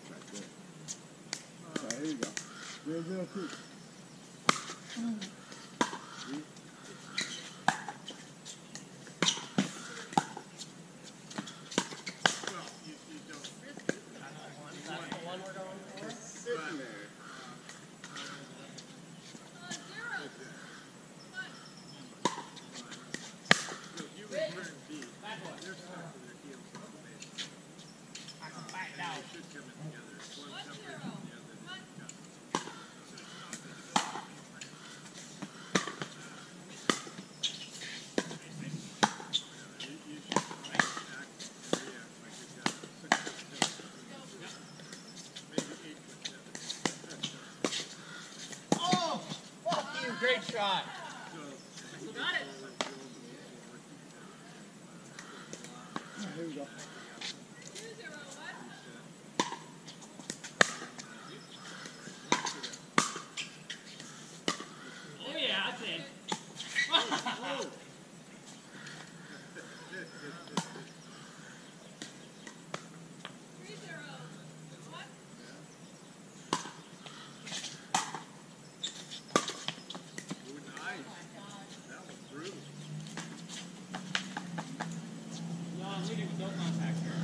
Right there. All right, here you go. 0-0-2. Sitting there. Great shot. You got it. Here we go. 2-0, what? Oh yeah, that's it. 3-0. What? No, I'm leaving with no contact here.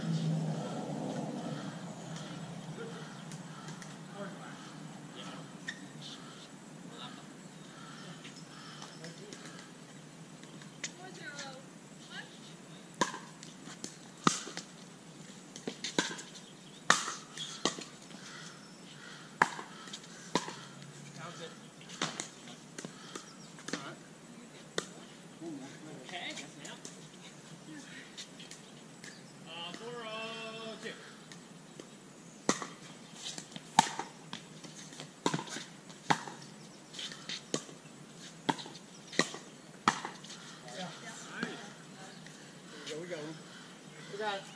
Okay, yes ma'am. 4-0-2. We got him. We got it.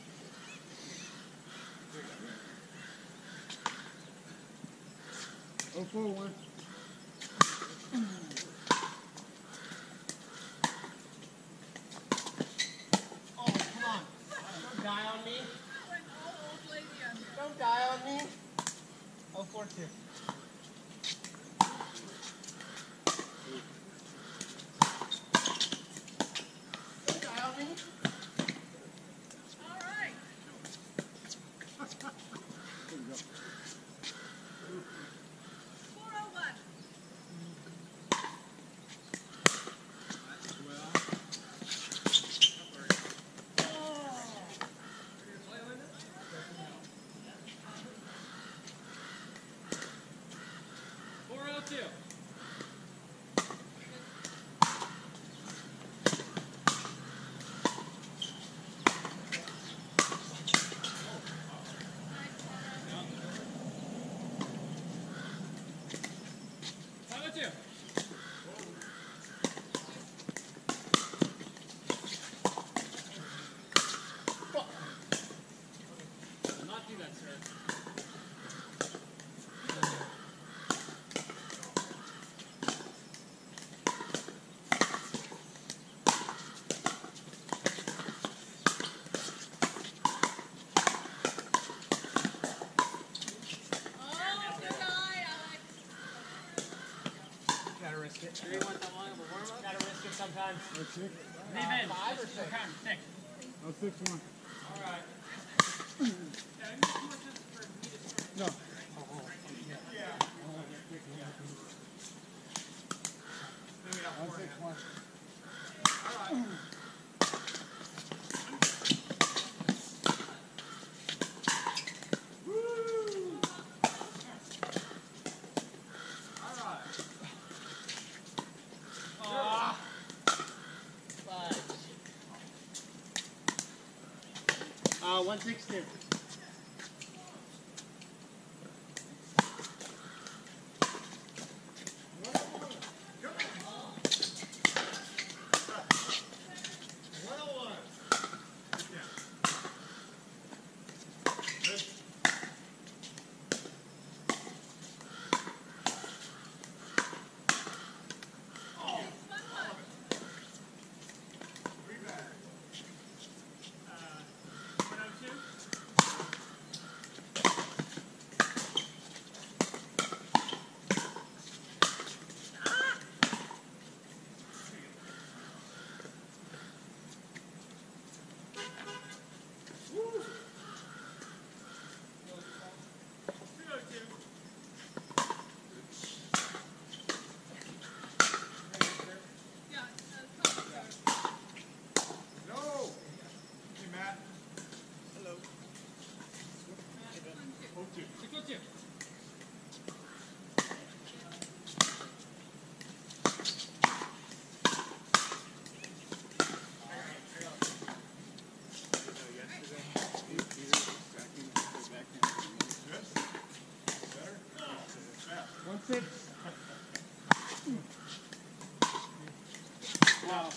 0-4-1. Oh, come on. Don't die on me. Don't die on me. 0-4-2. Don't die on me. All right. Here we go. 4-0-1. Not do that, sir. Gotta risk it. Do you want that long of a warm-up? Gotta risk it sometimes. 0-6. Leave in. 5 or 6? Okay, 6. 0-6-1. All right. No. Maybe not 4. 1-6-1. All right. Fudge. 1-6-2. 6. Wow.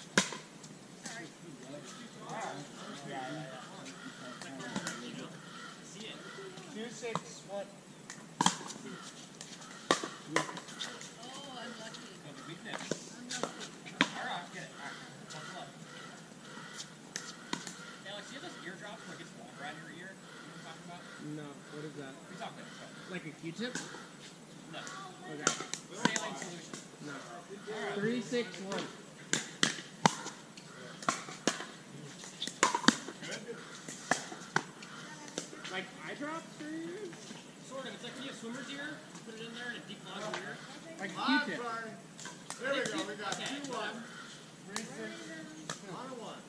2, 6, 1. Weakness. Alright, get it. Alright. Buckle up. Alex, do you have those eardrops where it gets water out of your ear? You know what I'm talking about? No, what is that? We talked about it. Like a Q-tip? No. Okay. Saline solution. No. 3, 6, 1. Like eye drops for you? Sort of. It's like when you have swimmer's ear, you put it in there and it declogs your ear. Like a I'm Q-tip. sorry. There we go. We got Okay, 2, 1. 3, 6, 1, 1.